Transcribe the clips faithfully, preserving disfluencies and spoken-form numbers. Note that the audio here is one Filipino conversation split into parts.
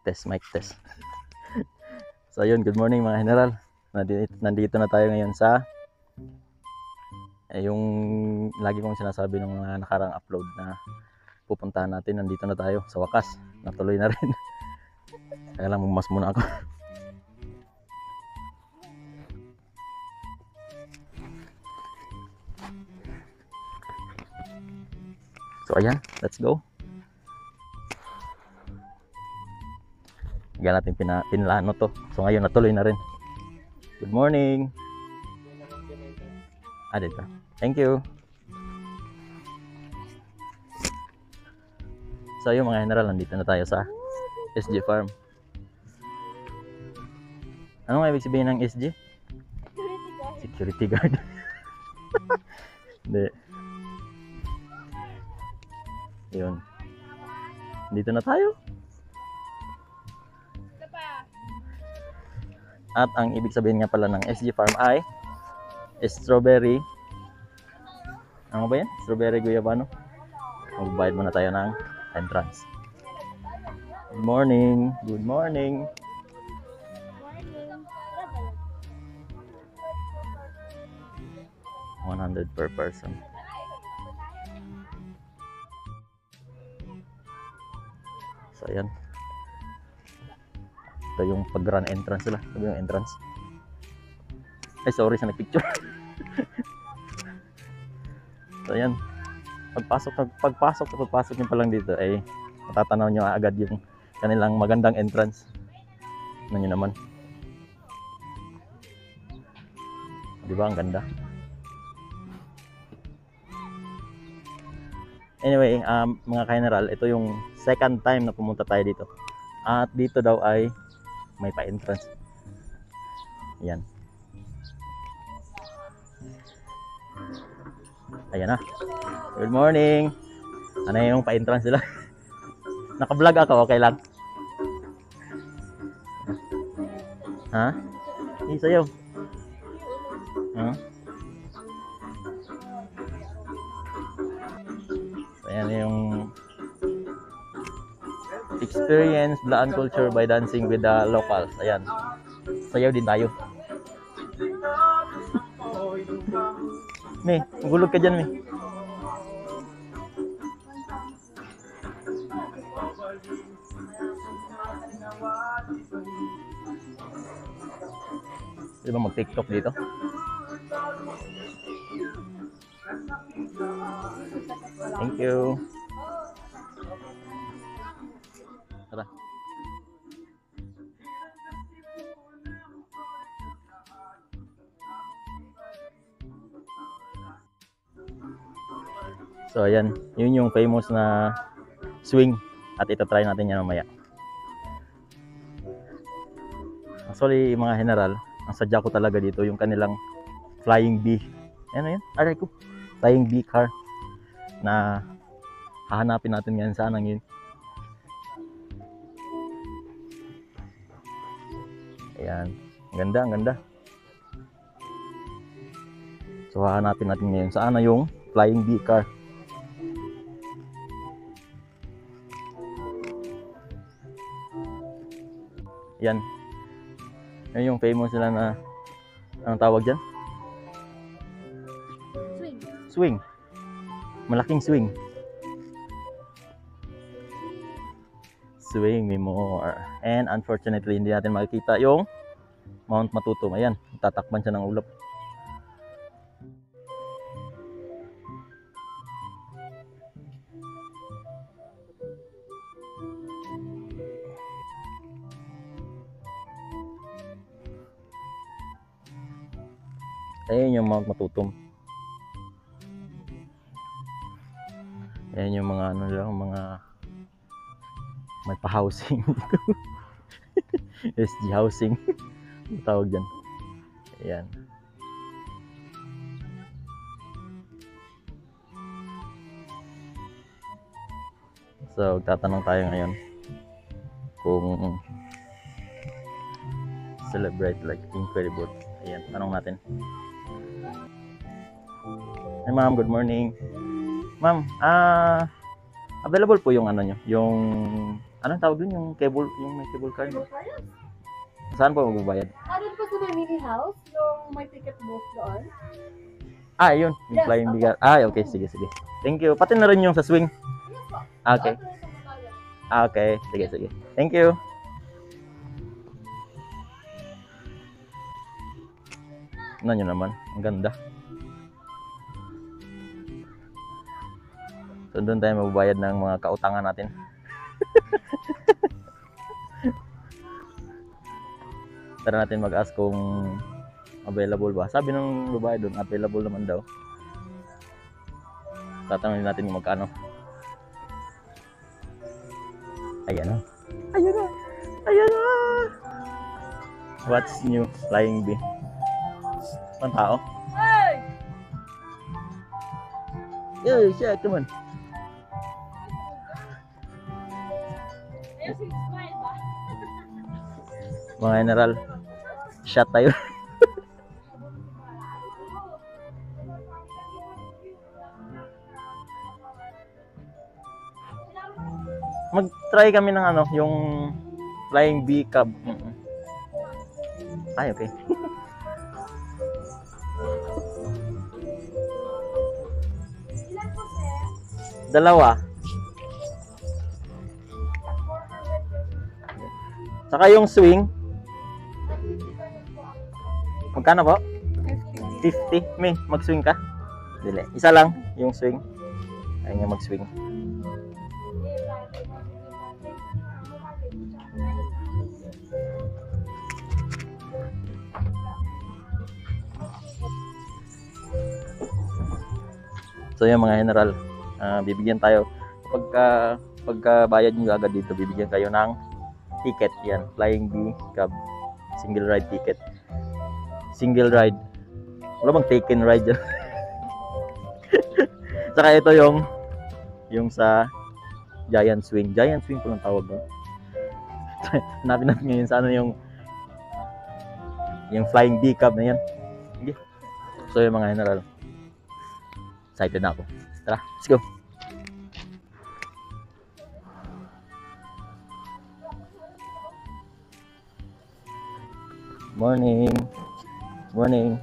test, mic test. So ayun, good morning mga general. Nandito, nandito na tayo ngayon sa eh, yung lagi kong sinasabi ng mga nakarang upload na pupuntahan natin. Nandito na tayo sa wakas. Natuloy na rin. Kaya lang bumas muna ako. So ayan, let's go. Hindi natin pina, pinlano to. So ngayon natuloy na rin. Good morning. Ah, dito. Thank you. So yung mga general, nandito na tayo sa S G Farm. Ano nga ibig sabihin ng S G? Security guard. Hindi. Yun. Dito na tayo. At ang ibig sabihin nga pala ng S G Farm ay strawberry. Ano ba yan? Strawberry Guyabano. Magbayad muna tayo ng entrance. Good morning. Good morning. one hundred per person. So ayan. Ito yung pag-run entrance nila. Ito yung entrance. Ay, sorry sa nag-picture. So, ayan. Pagpasok, pagpasok, pagpasok nyo pa lang dito, ay matatanaw nyo agad yung kanilang magandang entrance. Ano nyo naman. Diba? Ang ganda. Anyway, um, mga ka-general, ito yung second time na pumunta tayo dito. At dito daw ay may pa-entrance. Ayan. Ayan na. Good morning. Ano yung pa-entrance nila? Naka-vlog ako, okay lang? Ha? Hey, sayo. Ha? Ayan yung experience Blaan culture by dancing with the locals. Ayan. Sayaw din tayo. Me, magulog ka dyan, me. Di ba mag-TikTok dito? Thank you. Tara. So ayan, yun yung famous na swing at itatry natin yan mamaya. Actually mga general, ang sadya ko talaga dito yung kanilang flying bee. Ano yun? Aray ko. Flying bee car na hahanapin natin yan saan ang yun. Ayan, ang ganda, ang ganda. So hahanapin natin ngayon saan na yung flying bee car. Yan. Yan yung famous nila na anong tawag dyan? Swing. Swing. Malaking swing. Swing me more. And unfortunately, hindi natin makikita yung Mount Matutum. Ayan, tatakban siya ng ulap. Ayan yung Mount Matutum. Ayan yung mga ano lang, mga may pa-housing dito. S G housing. Ang tawag dyan. Ayan. So, tatanong tayo ngayon kung celebrate like incredible. Ayan, tanong natin. Hi ma'am, good morning. Ma'am, ah available po yung ano nyo, yung Anong tawag dun? Yung cable, yung may cable car. Cable car yan. Saan po magbabayad? Ah, doon po sa may mini house, yung may ticket booth doon. Ah, yun. Yung Yes, flying opo. bigar. Ah, okay. Sige, sige. Thank you. Pati na rin yung sa swing. Yes po. Ah, okay. Doon sa Batalyon. Ah, okay. Sige, sige. Thank you. Ano nyo naman? Ang ganda. So, doon tayo magbabayad ng mga kautangan natin. Tara natin mag-ask kung available ba. Sabi ng babae doon, available naman daw. Tatanungin natin kung magkano. Ayan o. Ayan na. Ayan na. What's new? Flying bee. Ang tao? Hey! Yo, siya, come on. Ayun si Smile ba? Mga general, shot tayo. Mag-try kami ng ano, yung flying bee cub. Mm-mm. Ay, okay. Ilan po, sir? Dalawa. Saka yung swing. Magkano po? fifty. May, mag-swing ka? Dili. Isa lang yung swing. Ayun nga mag-swing. So yung mga general, ah, bibigyan tayo pagka pagka bayad niyo agad dito, bibigyan kayo ng ticket yan, Flying Bee Cab, single ride ticket. Single ride. Wala bang taken ride dyan? Saka ito yung yung sa Giant Swing. Giant Swing po lang tawag doon. Hanapin natin ngayon sa ano yung yung Flying Bee Cab na yan. Okay. So yung mga general, excited na ako. Tara, let's go. Morning. Morning.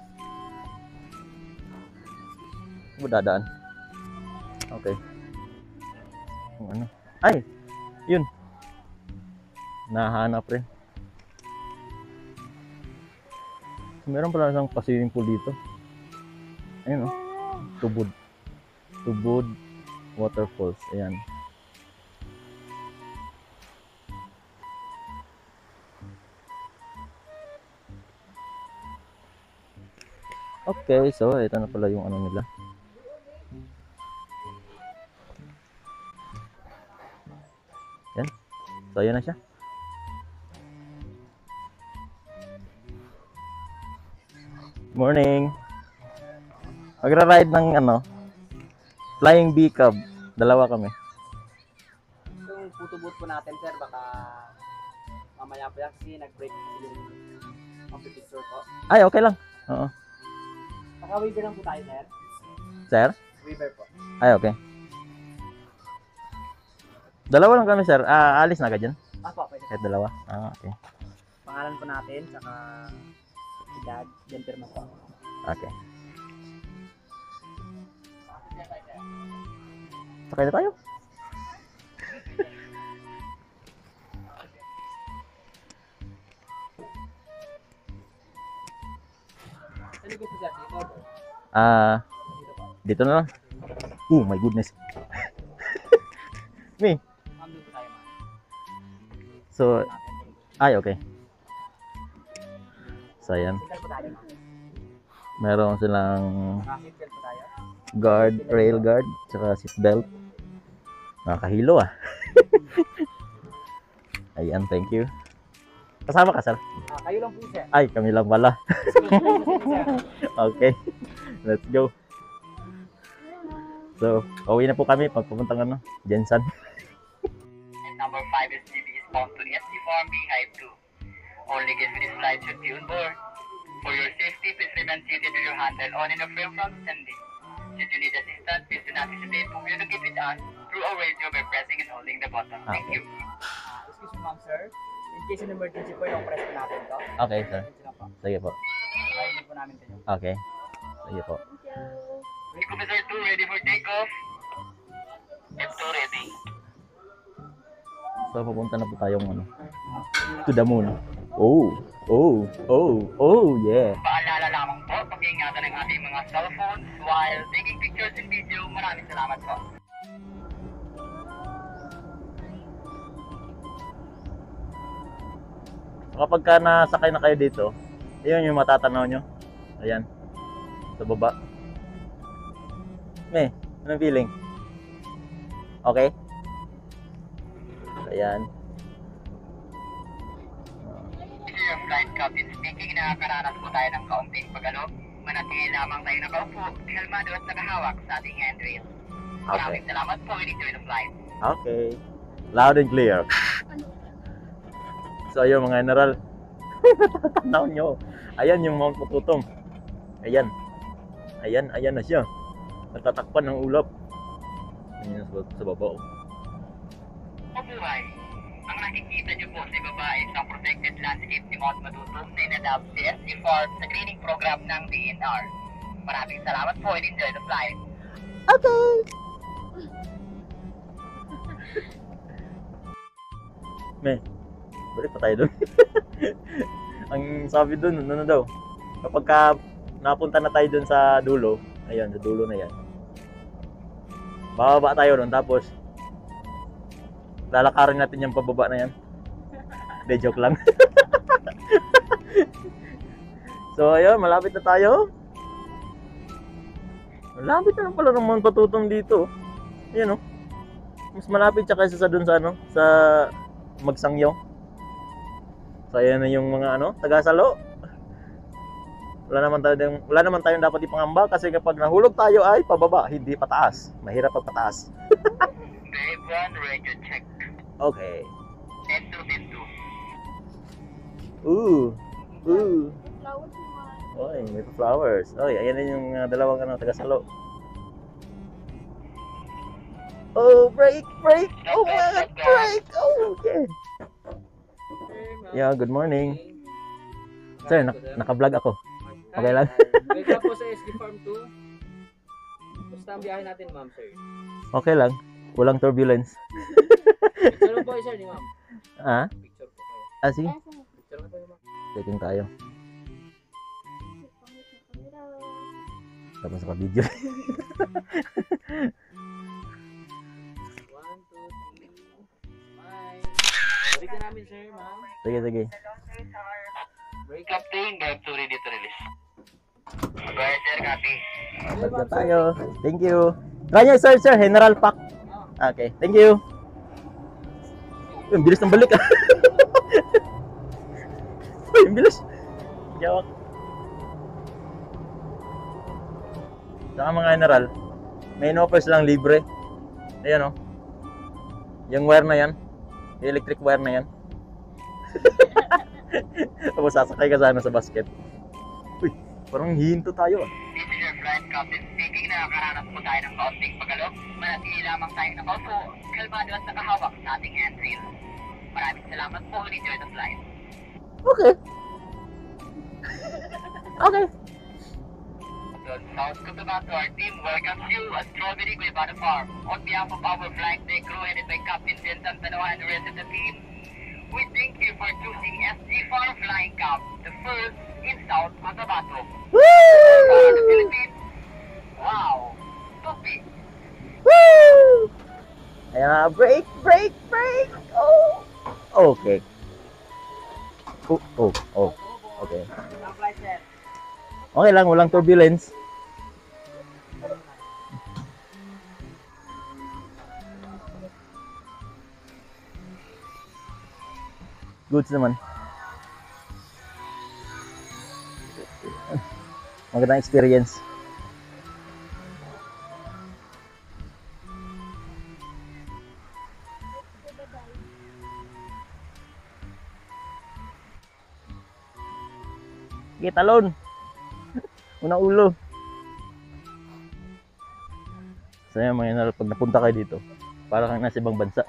Ano ba dadaan? Okay. Yung ano? Ay! Yun. Nahanap rin. Meron pala isang pa-swimming pool dito. Ayun oh. Tubod. Tubod Waterfalls. Ayan. Okay, so ito na pala yung ano nila. Yan. So ayan na siya. Morning. Magra-ride ng ano, Flying Bee Cub. Dalawa kami. Yung photo booth po natin, sir, baka mamaya po yan kasi nag-break yung picture po. Ay, okay lang. Oo. Baka waiver lang po tayo, sir. Sir? Waiver po. Ay, okay. Dalawa lang kami, sir. Ah, alis na ka dyan? Ah, po, pwede. Kahit dalawa? Ah, okay. Pangalan po natin, saka edad, then pirma po. Okay. Sakay na tayo. Ano gusto, sir? Dito po. Ah, Dito po. dito na lang. Oh my goodness. Me. Ma'am, dito tayo, ma'am. So, Natin. ay, okay. So, ayan. Seatbelt po tayo, ma'am. Meron silang Naka-seatbelt po tayo. guard, rail guard, tsaka seatbelt. Nakakahilo ah. Ayan, thank you. Kasama ka, sir? Ah, kayo lang po, sir. Ay, kami lang pala. Sir. Okay, let's go. So, pauwi na po kami pagpupuntang ano, Jensen. And number five S G B is bound to S C Farm Beehive two. Only guests with this flight should be on board. For your safety, please remain seated with your handle on in a frame from standing. Should you need assistance, please do not hesitate to communicate with us through a radio by pressing and holding the button. Thank Okay. you. Ah, excuse me ma'am sir. In case of emergency po, yung press po natin to. Okay, sir. Emergency lang po. Sige po. Kaya po namin kayo. Okay. Sige po. Thank you. Eco Missile two ready for takeoff. F two ready. So, papunta na po tayong ano, to the moon. Oh, oh, oh, oh, yeah. Paalala lamang po, pag-iingatan ng ating mga cellphones while taking pictures and video. Maraming salamat po. So, kapag ka nasakay na kayo dito, yun yung matatanaw nyo. Ayan. Sa baba. Me, anong feeling? Okay? Ayan. This is your flight captain speaking. Nakakaranas po tayo ng kaunting pagalo. Manatili lamang tayo nakaupo, kalmado at nakahawak sa ating handrail. Okay. Maraming salamat po. Enjoy the flight. Okay. Loud and clear. So, ayun mga general. Tanaw nyo. Ayan yung Mount Pututom. Ayan. Ayan, ayan na siya. Natatakpan ng ulap. Ayan sa, sa baba. Oh. Mabuhay! Ang nakikita niyo po sa baba ay isang protected landscape ni Mount Madutum na inadapt si S G Farm sa greening program ng D N R. Maraming salamat po and enjoy the flight. Okay. Me, balik pa tayo dun. Ang sabi dun, ano daw, kapag ka napunta na tayo dun sa dulo, ayan, sa dulo na yan, bababa tayo dun, tapos lalakarin natin yung pababa na yan. De, joke lang. So, ayun, malapit na tayo. Malapit na lang pala ng Mount Patutom dito. Ayan, oh. Mas malapit siya kaysa sa dun sa ano, sa Magsangyaw. So ayan na yung mga ano, taga-Salo. Wala naman tayong wala naman tayong dapat ipangamba kasi kapag nahulog tayo ay pababa, hindi pataas. Mahirap pag pataas. Wave one, radio check. Okay. N two, N two. Ooh. Ooh. Flowers naman. Oy, may flowers. Oy, ayan na yung uh, dalawang ano, taga-Salo. Oh, break, break. Oh my God, break. Oh, okay. Yeah, good morning. Sir, nak naka-vlog ako. Okay lang? Welcome po sa S G Farm two. Basta ang biyahe natin, ma'am, sir. Okay lang. Walang turbulence. Picture po, sir, ni ma'am. Ah? Picture po kayo. Ah, sige. Asa? Picture po kayo, ma'am. Checking tayo. Pangit na camera. Tapos naka-video. One, two, three. Smile. Balik na namin, sir, ma'am. Sige, sige. Break up. Captain, wave two ready to release. Go ahead, sir, copy. Balik na tayo. Thank you. Try nyo, sir, sir. General Pack. Okay, thank you. Uy, ang bilis ng balik ah. Uy, ang bilis. Yawak. Saka mga general, may offers lang libre. Ayan oh. Yung wire na yan, yung electric wire na yan. Tapos sasakay ka sana sa basket. Uy, parang hinto tayo ah. This is your flight captain speaking. Nakakaranas po tayo ng kaunting pagalo. Manatili lamang tayo nakaupo, kalmado at nakahawak sa ating handrail. Maraming salamat po and enjoy the flight. Okay. Okay. From South Cotabato, our team welcomes you at Strawberry Guayabana Farm. On behalf of our flight day crew headed by Captain Vincent Tanoa and the rest of the team, we thank you for choosing S G Farm Flying Camp, the first in South Cotabato. Para the Philippines, wow! Tupi! Woo! Ayan na, break, break, break! Oh! Okay. Oh, oh, oh. Okay. Ang flight, sir. Okay lang, walang turbulence. Goods naman. Magandang experience. Sige, talon. Unang ulo. So yan mga inal, pag napunta kayo dito, Para kang nasa ibang bansa.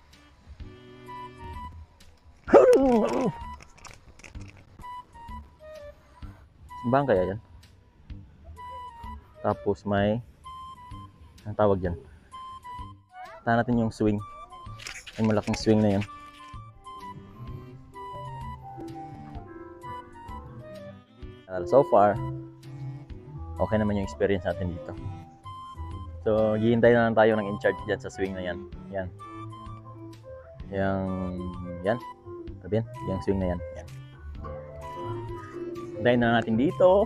Simbahan kaya yan? Tapos may ang tawag dyan. Tahan natin yung swing. Yung malaking swing na yan. So far, okay naman yung experience natin dito. So, hihintay na lang tayo ng in-charge dyan sa swing na yan. Yan. Yang, yan. Sabihin, yung swing na yan. Yan. Hintayin na natin dito.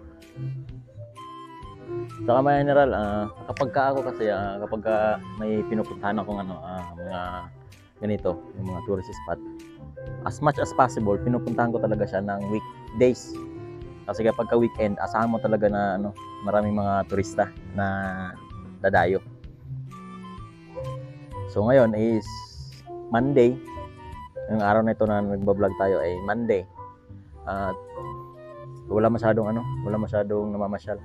Saka mga general, uh, kapag ka ako kasi, uh, kapag ka may pinupuntahan akong ano, uh, mga ganito, yung mga tourist spot, as much as possible, pinupuntahan ko talaga siya ng weekdays. Kasi kapag ka weekend, asahan mo talaga na ano, maraming mga turista na dadayo. So ngayon is Monday. Yung araw na ito na nagbablog tayo ay Monday. At wala masyadong ano, wala masyadong namamasyal.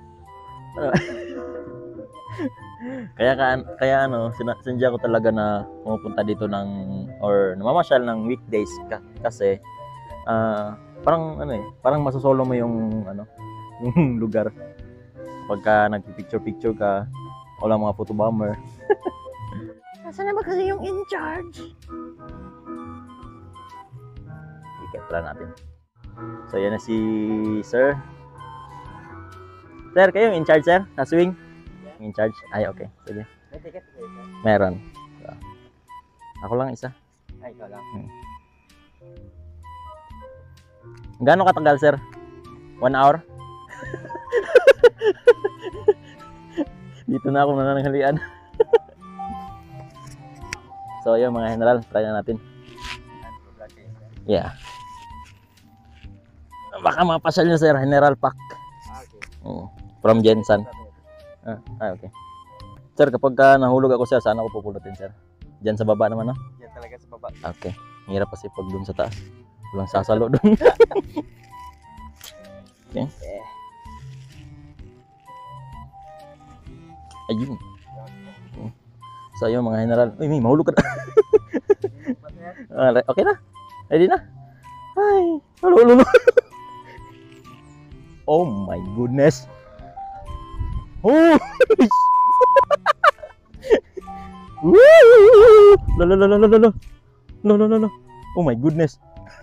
kaya ka, kaya ano, sinadya ko talaga na pumupunta dito ng or namamasyal ng weekdays ka, kasi uh, parang ano eh, parang masosolo mo yung ano, yung lugar. Pagka nagpi-picture-picture ka, wala mga photo bomber. Nasaan na ba kasi yung in charge? Ikat pala natin. So yan na si Sir. Sir, kayo in charge, sir? Sa swing? In charge? Ay, okay. Sige. May ticket kayo, sir? Meron. So, ako lang isa. Ay, ikaw lang. Hmm. Gaano katagal, sir? One hour? Dito na ako nananghalian. So, yun mga general, try na natin. Yeah. Baka mapasal nyo, sir, General Pack. Ah, okay. Oo. From Jensen. Ah, ah, okay. Sir, kapag ka nahulog ako, sir, saan ako pupulutin, sir? Diyan sa baba naman, no? Yan talaga sa baba. Okay. Hirap kasi pag dun sa taas. Walang sasalo dun. Okay. Eh. Ayun. So, ayun mga general. Uy, may mahulog ka na. Ah, okay na? Ready na? Ay, lolo, lolo. Oh my goodness. Oh! Woo! Lolo, lolo, lolo, lolo. Lolo, lolo. Oh my goodness.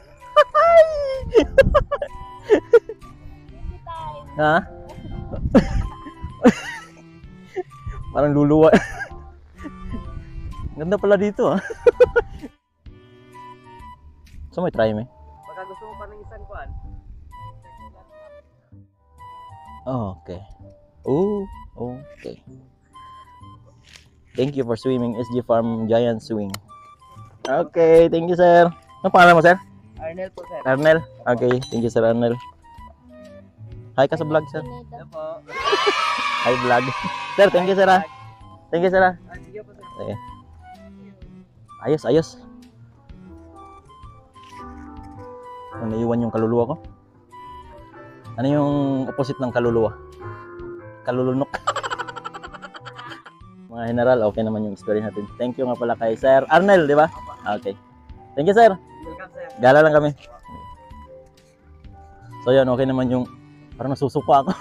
Ha? Parang luluwa. Ganda pala dito, ah. So may try me. Baka gusto mo pa ng isang kuan. Okay. Oh, okay. Thank you for swimming S G Farm Giant Swing. Okay, thank you, sir. Ano pangalan mo, sir? Arnel po, sir. Arnel. Okay, thank you, sir Arnel. Hi ka sa vlog, sir. Hello po. Hi, vlog. Sir, thank you, sir, ah. Thank you, sir, ah. Ah, sige po, sir. Okay. Ayos, ayos. Ano, naiwan yung kaluluwa ko? Ano yung opposite ng kaluluwa? Kalulunok. Mga general, okay naman yung experience natin. Thank you nga pala kay Sir Arnel, di ba? Okay. Thank you, sir. Welcome, sir. Gala lang kami. So yun, okay naman yung parang nasusuka ako.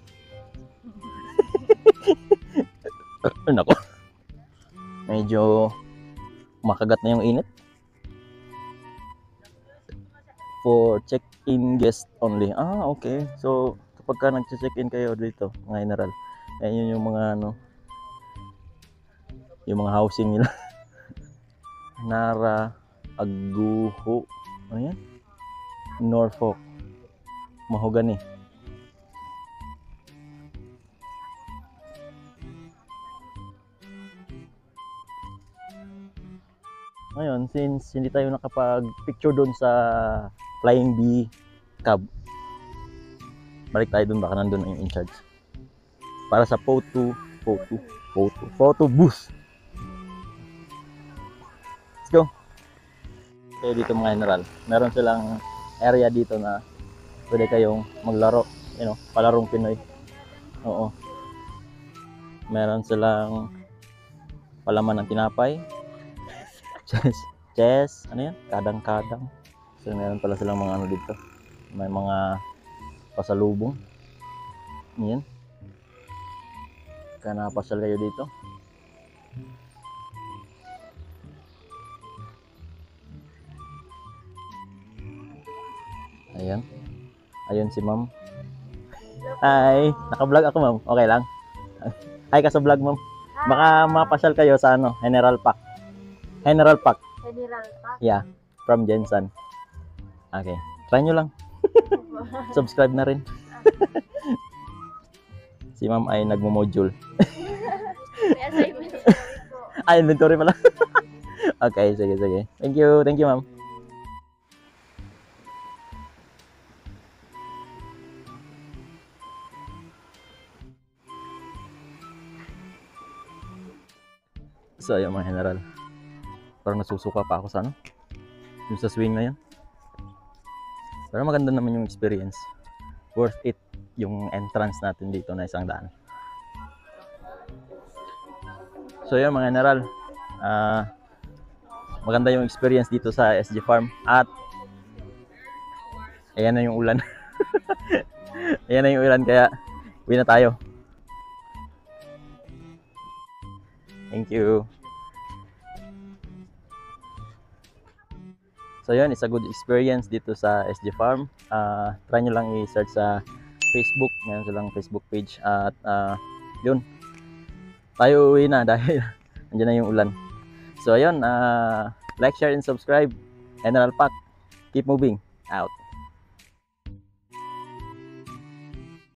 Nako. Medyo makagat na yung init. For check-in guest only. Ah, okay. So, kapag ka nag-check-in kayo dito, mga general, ayun yung mga ano, yung mga housing nila. Nara, Aguho, ano yan? Norfolk, Mahogany. Ngayon, since hindi tayo nakapag-picture doon sa Flying Bee Cab, balik tayo doon, baka nandun yung in charge. Para sa photo, photo, photo, photo booth. Let's go. Okay, dito mga general, meron silang area dito na pwede kayong maglaro, you know, palarong Pinoy. Oo. Meron silang palaman ng tinapay. Chess, chess, ano yan? Kadang-kadang. So meron pala silang mga ano dito. May mga pasalubong. Yan. Kaya nakapasal kayo dito. Ayan. Ayun si ma'am. Hi. Naka-vlog ako ma'am. Okay lang. Hi ka sa vlog ma'am. Baka mapasyal kayo sa ano, General Park. General Park. General Park. Yeah. From Jensen. Okay. Try nyo lang. Subscribe na rin. Si ma'am ay nagmo-module. May assignment po. Ah, inventory pala. Okay, sige, sige. Thank you. Thank you, ma'am. So, ayun mga general. Parang nasusuka pa ako sa ano. Yung sa swing na yan. Pero maganda naman yung experience. Worth it yung entrance natin dito na isang daan. So yun mga general. Uh, maganda yung experience dito sa S G Farm. At ayan na yung ulan. Ayan na yung ulan kaya uwi na tayo. Thank you. So yun, it's a good experience dito sa S G Farm. Uh, try nyo lang i-search sa Facebook. Meron silang Facebook page. At uh, yun, tayo uwi na dahil nandiyan na yung ulan. So ayun, uh, like, share, and subscribe. General Park, keep moving. Out.